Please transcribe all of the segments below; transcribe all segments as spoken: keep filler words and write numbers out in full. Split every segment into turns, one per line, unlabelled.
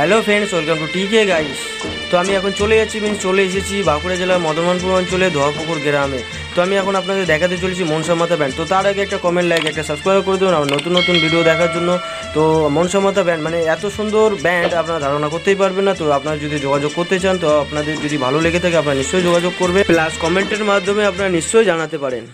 Hello friends, welcome to TK guys. তো আমি এখন চলে যাচ্ছি মিন্স চলে এসেছি বাঁকুড়া জেলার মদনপুর অঞ্চলে ধোয়াপুকুর গ্রামে। তো আমি এখন আপনাদের দেখাতে চলেছি মনসা মাতা ব্যান্ড। তো তার আগে একটা কমেন্ট, লাইক, একটা সাবস্ক্রাইব করে দেবেন আমার নতুন নতুন ভিডিও দেখার জন্য। তো মনসা মাতা ব্যান্ড মানে এত সুন্দর ব্যান্ড আপনারা ধারণা করতেই পারবেন না। তো আপনারা যদি যোগাযোগ করতে চান, তো আপনাদের যদি ভালো লেগে থাকে আপনারা নিশ্চয়ই যোগাযোগ করবেন, প্লাস কমেন্টের মাধ্যমে আপনারা নিশ্চয়ই জানাতে পারেন।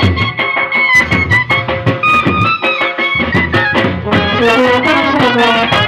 Thank you.